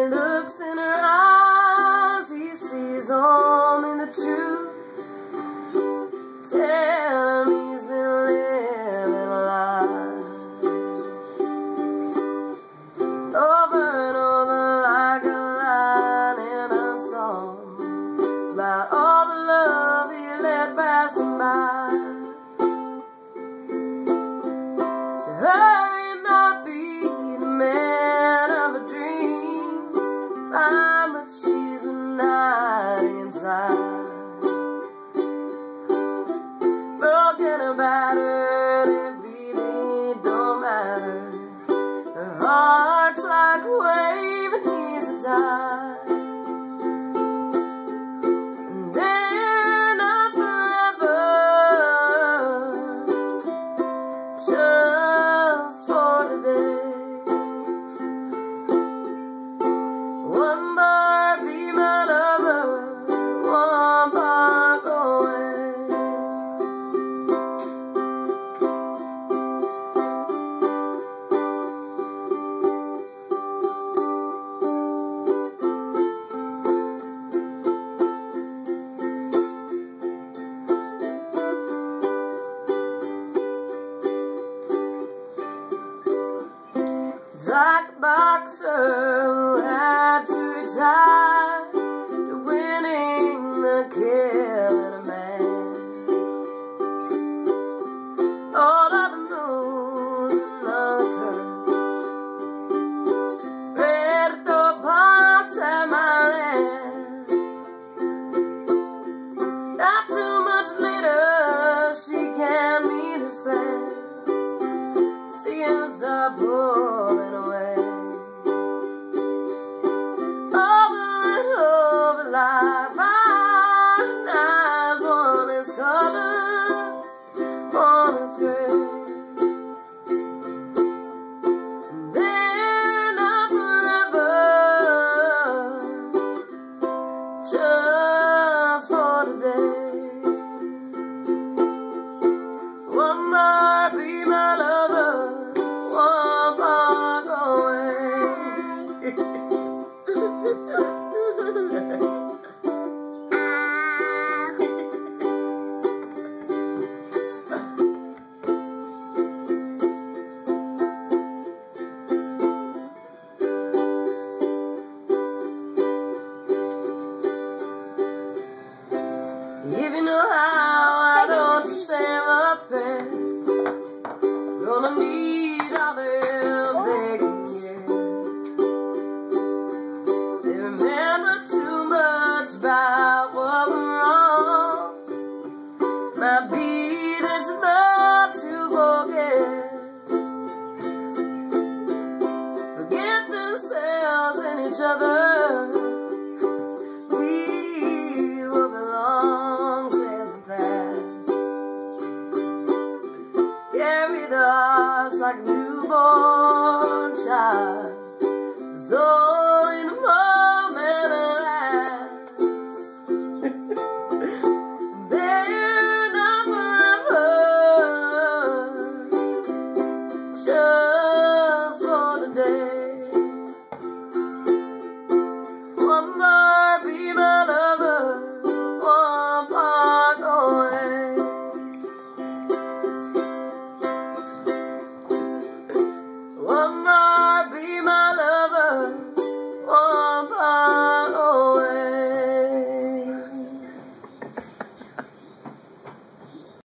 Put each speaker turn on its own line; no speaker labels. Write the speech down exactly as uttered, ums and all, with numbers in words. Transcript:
looks in her eyes, he sees only the truth. Tell him he's been living a lie, over and over like a line in a song, about all the love he let passing by. To her he might be the man of her dreams, fine, but she's been hiding inside. Broken or battered, it really don't matter. Her heart's like a wave and he's a tide. And they're not forever, just for today. One bar, be my lover, one bar, go away. Like a boxer who had to retire to winning the killing a man. All of the moves and none of the curves, ready to throw a punch at my land. Not too much later, she can meet his glance, see him start pulling away. Over and over like fire, eyes, one is colored, one is gray. They're not forever, just for today. One more, be my lover, one more, go away. If you know how, why don't you say my prayer? Gonna need all the help they can get. They remember too much about what went wrong. Might be there's love to forget. Forget themselves and each other.